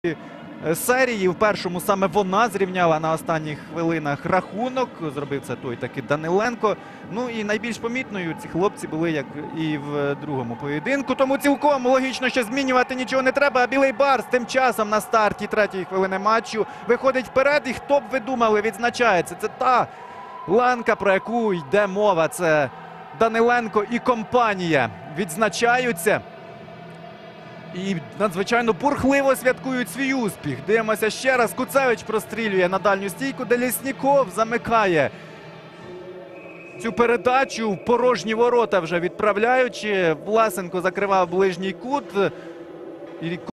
серії. В першому саме вона зрівняла на останніх хвилинах рахунок. Зробив це той таки Даниленко. Ну і найбільш помітною ці хлопці були, як і в другому поєдинку. Тому цілком логічно, що змінювати нічого не треба. А Білий Барс тим часом на старті третьої хвилини матчу виходить вперед. І хто б ви думали, відзначається. Це та ланка, про яку йде мова. Це Даниленко і компанія відзначаються. І надзвичайно бурхливо святкують свій успіх. Дивимося ще раз. Куцевич прострілює на дальню стійку, де Лєсніков замикає цю передачу. В порожні ворота вже відправляючи. Власенко закривав ближній кут.